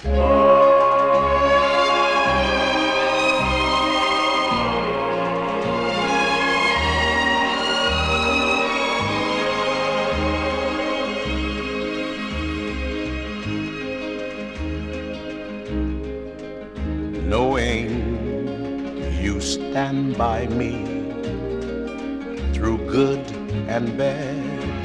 Knowing you stand by me through good and bad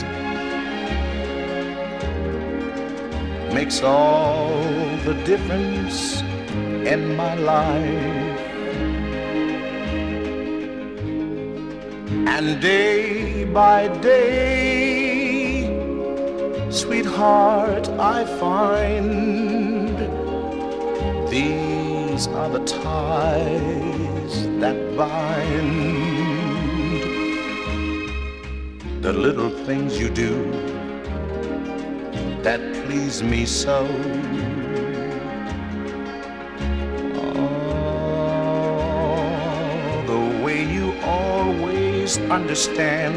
makes all the difference in my life. And day by day, sweetheart, I find these are the ties that bind. The little things you do that please me so. Oh, the way you always understand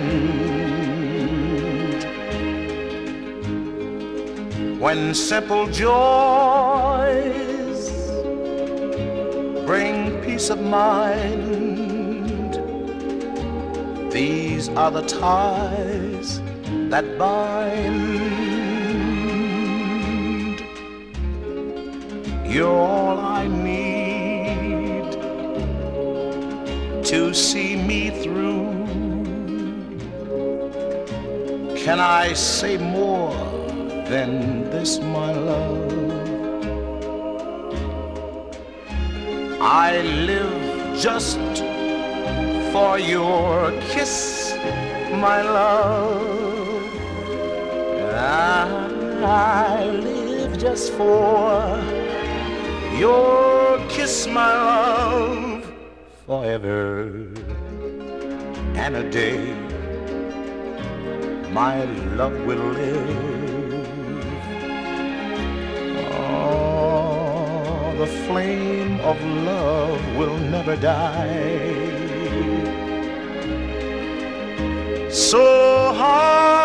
when simple joys bring peace of mind. These are the ties that bind. You're all I need to see me through. Can I say more than this, my love? I live just for your kiss, my love. I live just for your kiss, my love. Forever and a day, my love will live. Oh, the flame of love will never die. So hard